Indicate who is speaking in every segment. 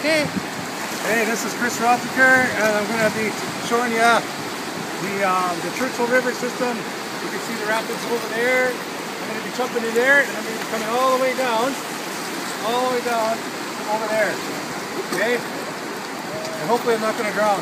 Speaker 1: Okay. Hey, this is Chris Rothacker, and I'm going to be showing you the Churchill River system. You can see the rapids over there. I'm going to be jumping in there, and I'm going to be coming all the way down over there. Okay? And hopefully I'm not going to drown.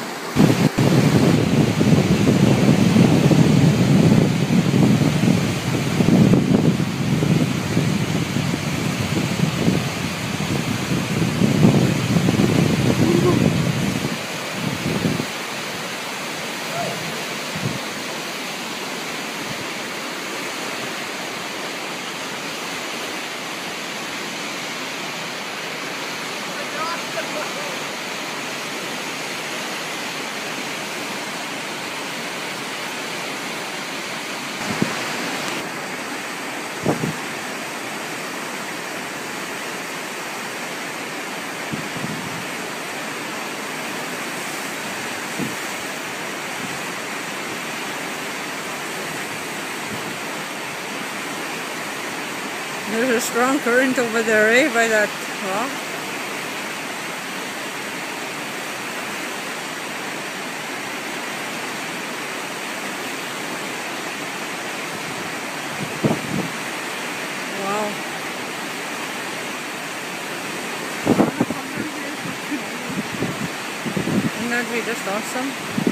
Speaker 2: There's a strong current over there, eh, by that rock. Wow. Wouldn't that be just awesome?